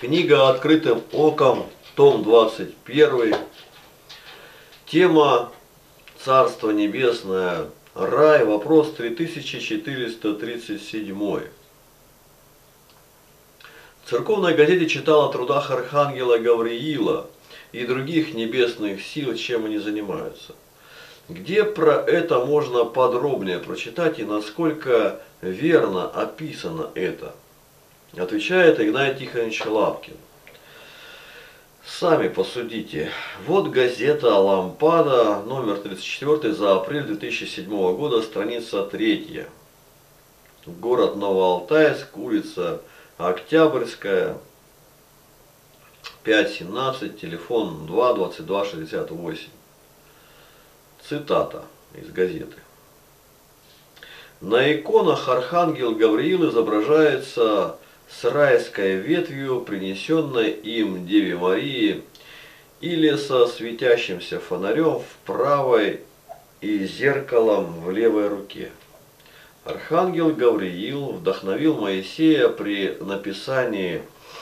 Книга «Открытым оком», том 21. Тема «Царство небесное. Рай». Вопрос 3437. В церковной газете читал о трудах архангела Гавриила и других небесных сил, чем они занимаются. Где про это можно подробнее прочитать и насколько верно описано это? Отвечает Игнатий Тихонович Лапкин. Сами посудите. Вот газета «Лампада», номер 34 за апрель 2007 года, страница 3. Город Новоалтайск, улица Октябрьская, 517, телефон 2 22 68. Цитата из газеты. На иконах архангел Гавриил изображается с райской ветвью, принесенной им Деве Марии, или со светящимся фонарем в правой и зеркалом в левой руке. Архангел Гавриил вдохновил Моисея при написании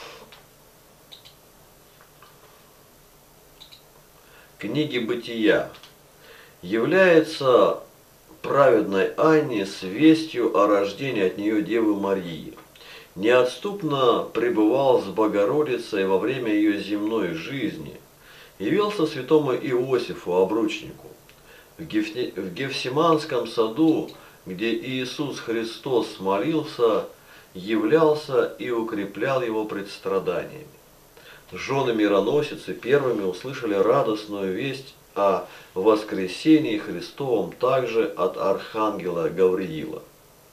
книги Бытия, является праведной Анне с вестью о рождении от нее Девы Марии. Неотступно пребывал с Богородицей во время ее земной жизни, явился святому Иосифу, обручнику. В Гефсиманском саду, где Иисус Христос молился, являлся и укреплял его пред страданиями. Жены мироносицы первыми услышали радостную весть о воскресении Христовом также от архангела Гавриила.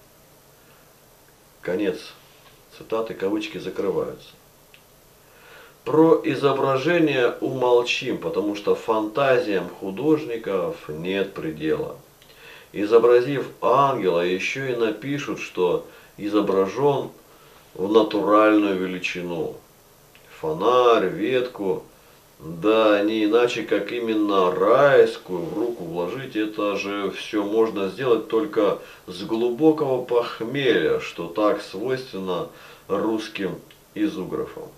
Конец цитаты, кавычки закрываются. Про изображение умолчим, потому что фантазиям художников нет предела. Изобразив ангела, еще и напишут, что изображен в натуральную величину. Фонарь, ветку, да не иначе, как именно райскую в руку вложить, это же все можно сделать только с глубокого похмелья, что так свойственно русским изуграфам.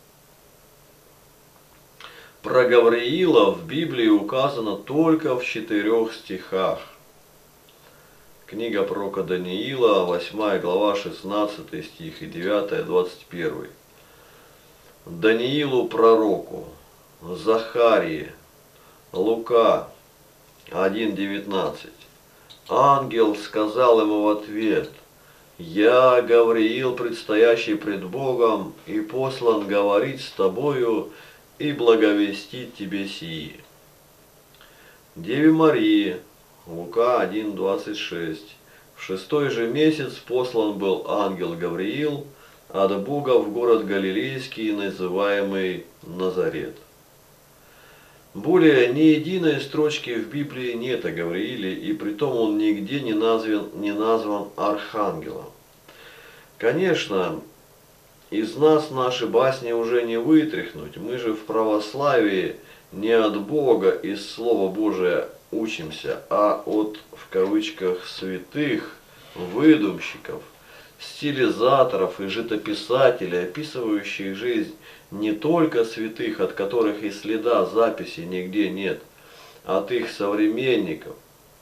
Про Гавриила в Библии указано только в 4 стихах. Книга пророка Даниила, 8 глава, 16 стих и 9, 21. Даниилу пророку, Захарии, Лука 1:19. Ангел сказал ему в ответ: «Я, Гавриил, предстоящий пред Богом, и послан говорить с тобою и благовестить тебе сии». Деве Марии, Лука 1:26. В 6-й же месяц послан был ангел Гавриил от Бога в город Галилейский, называемый Назарет. Более ни единой строчки в Библии нет о Гаврииле, и притом он нигде не назван архангелом. Конечно, из нас наши басни уже не вытряхнуть, мы же в православии не от Бога из Слова Божия учимся, а от, в кавычках, святых, выдумщиков, стилизаторов и житописателей, описывающих жизнь не только святых, от которых и следа записи нигде нет, от их современников,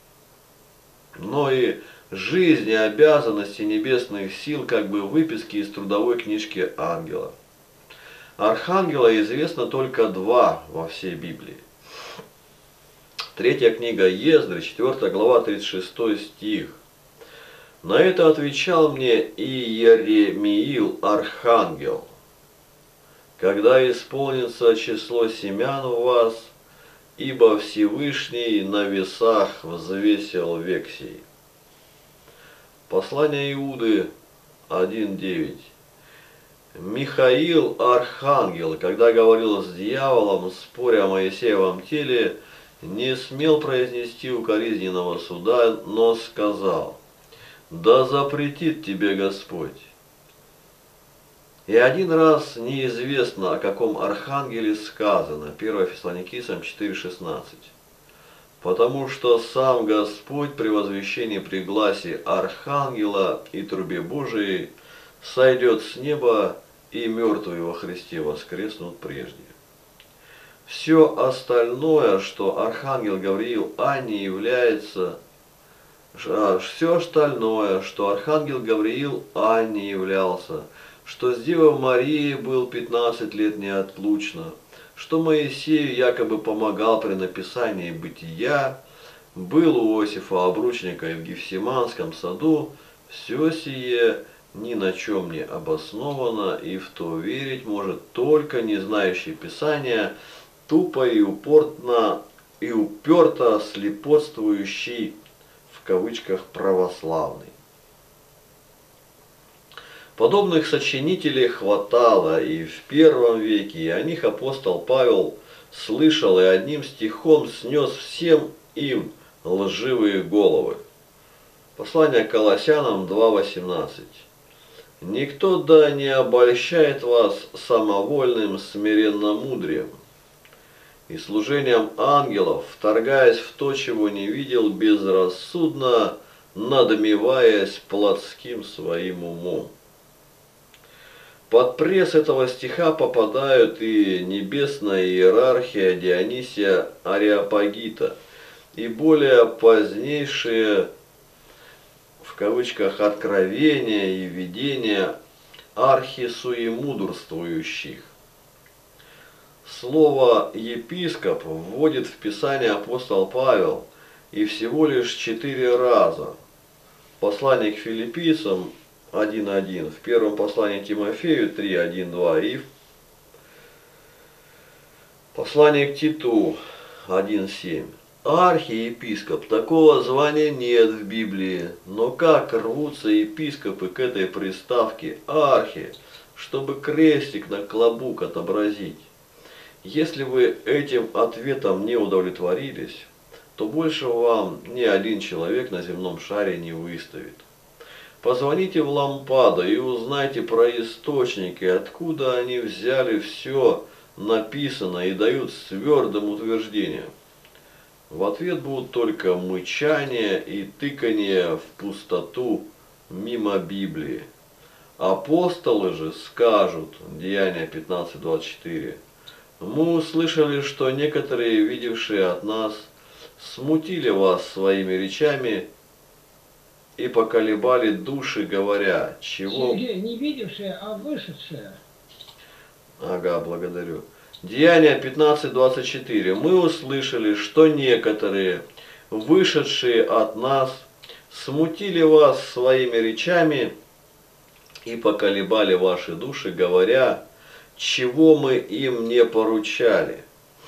но и жизни, обязанности небесных сил, как бы выписки из трудовой книжки ангела. Архангела известно только 2 во всей Библии. 3 книга Ездры, 4 глава, 36 стих. На это отвечал мне Иеремиил, архангел: «Когда исполнится число семян у вас, ибо Всевышний на весах взвесил век сей». Послание Иуды 1:9. Михаил, архангел, когда говорил с дьяволом, споря о Моисеевом теле, не смел произнести укоризненного суда, но сказал: «Да запретит тебе Господь». И один раз неизвестно, о каком архангеле сказано, 1 Фессалоникийцам 4:16. Потому что сам Господь при возвещении при гласе архангела и трубе Божией сойдет с неба, и мертвые во Христе воскреснут прежде. Все остальное, что архангел Гавриил Анне является, все остальное, что архангел Гавриил Анне являлся, что с Девой Марией был 15 лет неотлучно, что Моисею якобы помогал при написании Бытия, был у Иосифа Обручника и в Гефсиманском саду, все сие ни на чем не обосновано, и в то верить может только не знающий Писания, тупо и уперто слепотствующий, в кавычках, православный. Подобных сочинителей хватало и в первом веке, и о них апостол Павел слышал и одним стихом снес всем им лживые головы. Послание к Колоссянам 2:18. «Никто да не обольщает вас самовольным смиренномудрием и служением ангелов, вторгаясь в то, чего не видел, безрассудно надмеваясь плотским своим умом». Под пресс этого стиха попадают и небесная иерархия Дионисия Ареопагита, и более позднейшие, в кавычках, откровения и видения архисуемудрствующих. Слово «епископ» вводит в Писание апостол Павел и всего лишь 4 раза. Послание к филиппийцам 1:1, в первом послании Тимофею 3:1-2 и в послании к Титу 1:7. Архиепископ, такого звания нет в Библии, но как рвутся епископы к этой приставке «архи», чтобы крестик на клобук отобразить. Если вы этим ответом не удовлетворились, то больше вам ни один человек на земном шаре не выставит. Позвоните в Лампадо и узнайте про источники, откуда они взяли все написано и дают с твердым утверждением. В ответ будут только мычание и тыканье в пустоту мимо Библии. Апостолы же скажут, Деяния 15:24, мы услышали, что некоторые, видевшие от нас, смутили вас своими речами и поколебали души, говоря, чего... Сергей, не видевшие, а вышедшие. Ага, благодарю. Деяния 15:24. Мы услышали, что некоторые, вышедшие от нас, смутили вас своими речами и поколебали ваши души, говоря, чего мы им не поручали.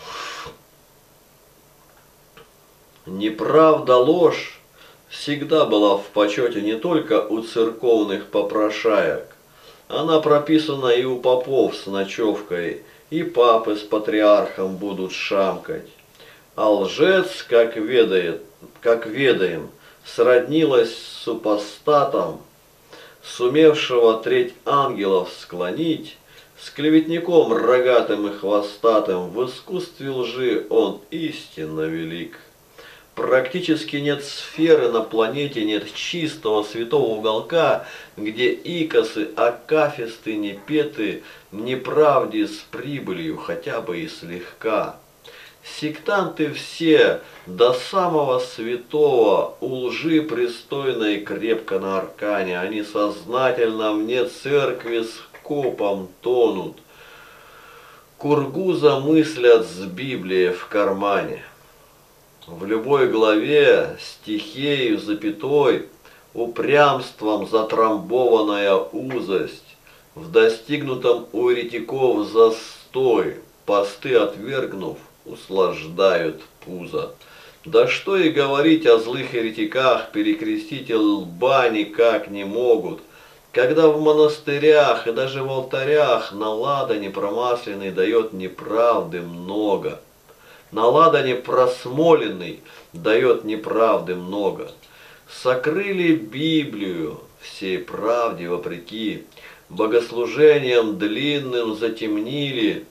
Неправда, ложь всегда была в почете не только у церковных попрошаек. Она прописана и у попов с ночевкой, и папы с патриархом будут шамкать. А лжец, как ведаем, сроднилась с супостатом, сумевшего треть ангелов склонить, с клеветником рогатым и хвостатым, в искусстве лжи он истинно велик. Практически нет сферы на планете, нет чистого святого уголка, где икосы, акафисты, непеты, неправде с прибылью, хотя бы и слегка. Сектанты все, до самого святого, у лжи пристойной крепко на аркане, они сознательно вне церкви с копом тонут. Кургуза мыслят с Библией в кармане. В любой главе стихею запятой упрямством затрамбованная узость, в достигнутом у еретиков застой, посты отвергнув, услаждают пузо. Да что и говорить о злых еретиках, перекрестить лба никак не могут, когда в монастырях и даже в алтарях на ладане промасленный дает неправды много. На ладане просмоленный дает неправды много. Сокрыли Библию всей правде вопреки, богослужением длинным затемнили,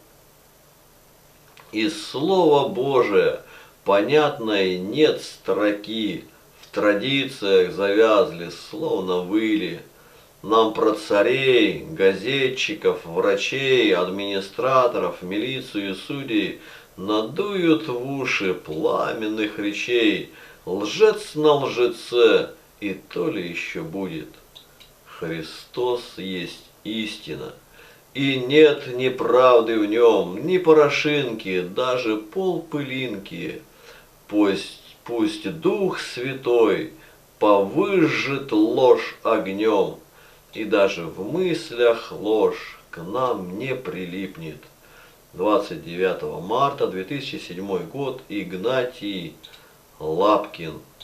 из Слова Божия понятной нет строки, в традициях завязли, словно выли. нам про царей, газетчиков, врачей, администраторов, милицию и судей надуют в уши пламенных речей. Лжец на лжеце, и то ли еще будет. Христос есть истина, и нет ни правды в нем, ни порошинки, даже полпылинки. Пусть Дух Святой повыжжет ложь огнем, и даже в мыслях ложь к нам не прилипнет. 29 марта 2007 год. Игнатий Лапкин.